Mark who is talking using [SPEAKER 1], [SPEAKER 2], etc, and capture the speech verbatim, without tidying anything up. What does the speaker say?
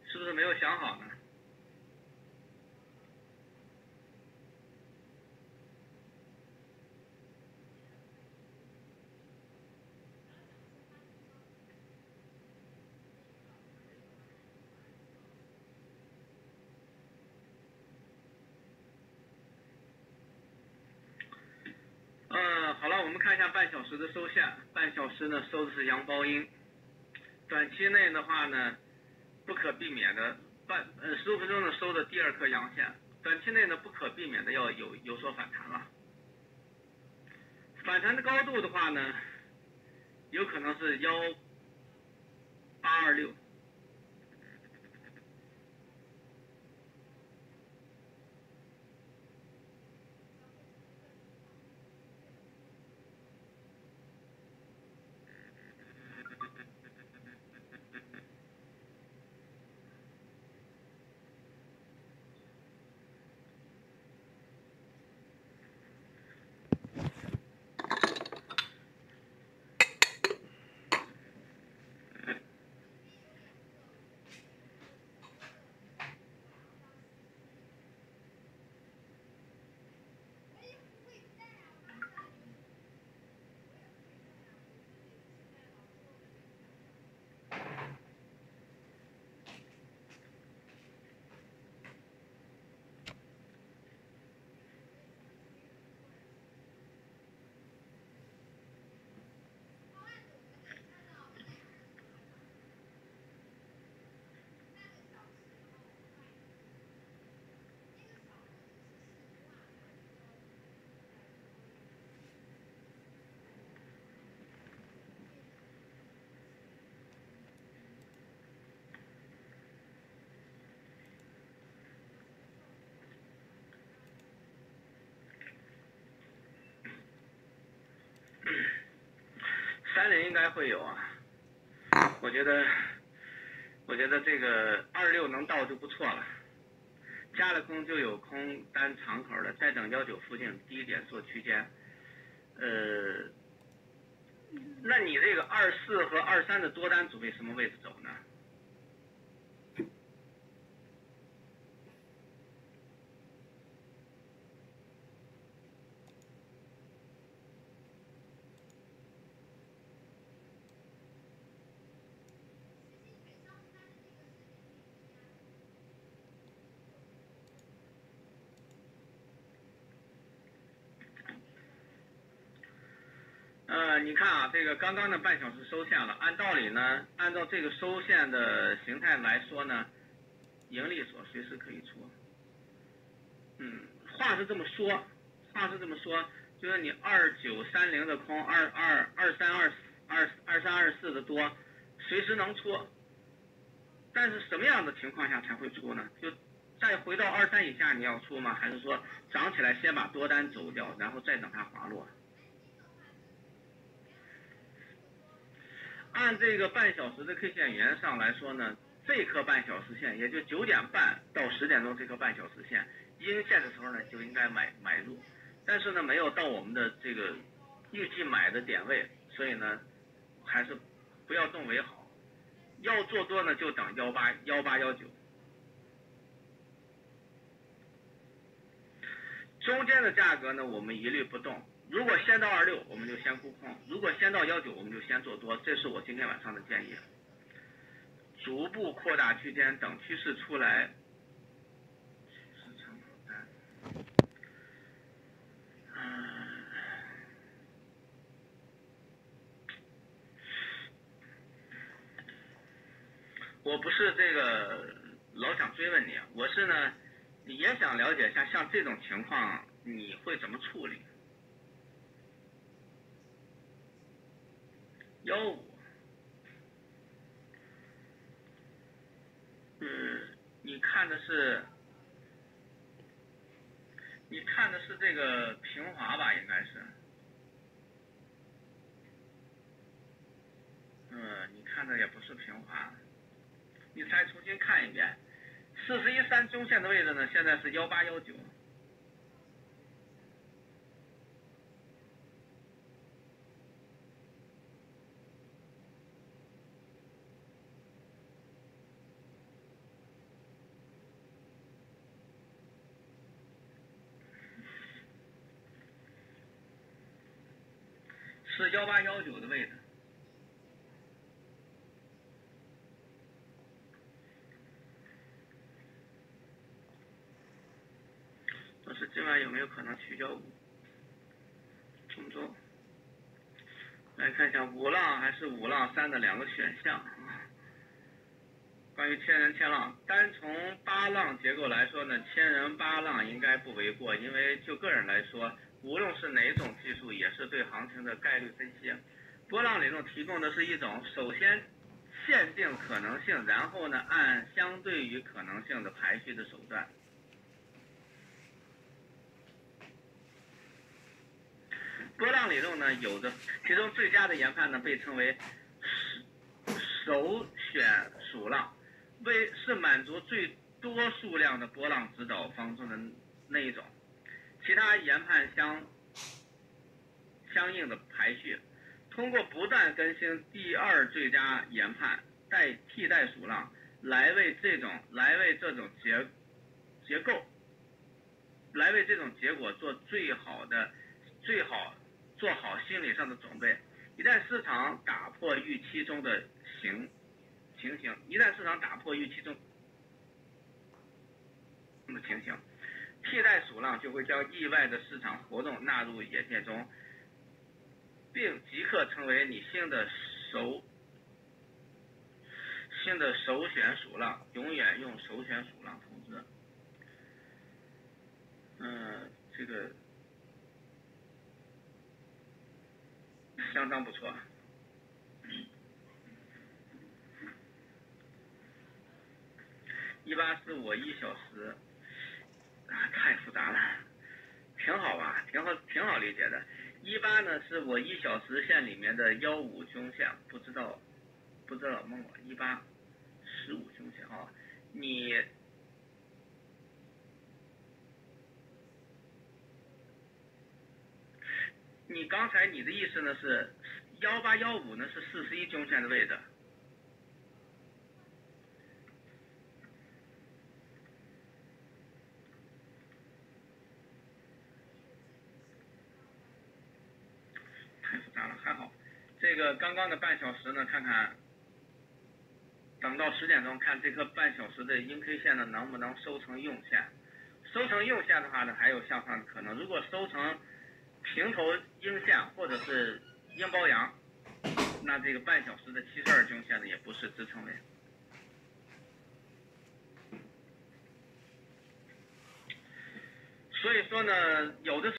[SPEAKER 1] 是不是没有想好呢？呃，好了，我们看一下半小时的收线。半小时呢收的是阳包阴，短期内的话呢，不可避免的半呃十五分钟呢收的第二颗阳线，短期内呢不可避免的要有有所反弹了。反弹的高度的话呢，有可能是幺八二六。三零应该会有啊，我觉得，我觉得这个二六能到就不错了，加了空就有空单长口的，再等幺九附近低点做区间，呃，那你这个二四和二三的多单准备什么位置走呢？呃，你看啊，这个刚刚的半小时收线了，按道理呢，按照这个收线的形态来说呢，盈利所随时可以出。嗯，话是这么说，话是这么说，就是你二九三零的空，二二二三二二二三二四的多，随时能出。但是什么样的情况下才会出呢？就再回到二三以下你要出吗？还是说涨起来先把多单走掉，然后再等它滑落？按这个半小时的 K 线原上来说呢，这颗半小时线，也就九点半到十点钟这颗半小时线，阴线的时候呢就应该买买入，但是呢没有到我们的这个预计买的点位，所以呢还是不要动为好。要做多呢就等幺八幺八幺九，中间的价格呢我们一律不动。如果先到二六，我们就先沽空；如果先到幺九，我们就先做多。这是我今天晚上的建议。逐步扩大区间，等趋势出来。嗯，我不是这个老想追问你，我是呢也想了解一下，像这种情况你会怎么处理？幺五，嗯，你看的是，你看的是这个平滑吧，应该是。嗯，你看的也不是平滑，你再重新看一遍。四十一三中线的位置呢，现在是幺八幺九。 是幺八幺九的位置。但是今晚有没有可能取消五？中州来看一下五浪还是五浪三的两个选项。关于千人千浪，单从八浪结构来说呢，千人八浪应该不为过，因为就个人来说，无论是哪种技术，也是对行情的概率分析。波浪理论提供的是一种首先限定可能性，然后呢按相对于可能性的排序的手段。波浪理论呢有着，其中最佳的研判呢被称为首选属浪。为是满足最多数量的波浪指导方中的那一种，其他研判相相应的排序，通过不断更新第二最佳研判代替代属浪，来为这种来为这种结结构，来为这种结果做最好的最好做好心理上的准备。一旦市场打破预期中的形。情形，一旦市场打破预期中的情形，替代属浪就会将意外的市场活动纳入眼界中，并即刻成为你新的首新的首选属浪，永远用首选属浪投资。嗯，这个相当不错。一八四我一小时，啊，太复杂了，挺好吧，挺好，挺好理解的。一八呢是我一小时线里面的幺五均线，不知道，不知道蒙我一八十五均线啊，你你刚才你的意思呢是幺八幺五呢是四十一均线的位置。太复杂了，还好，这个刚刚的半小时呢，看看，等到十点钟看这颗半小时的阴 K 线呢，能不能收成用线？收成用线的话呢，还有向上的可能。如果收成平头阴线或者是阴包阳，那这个半小时的七十二均线呢，也不是支撑位。所以说呢，有的。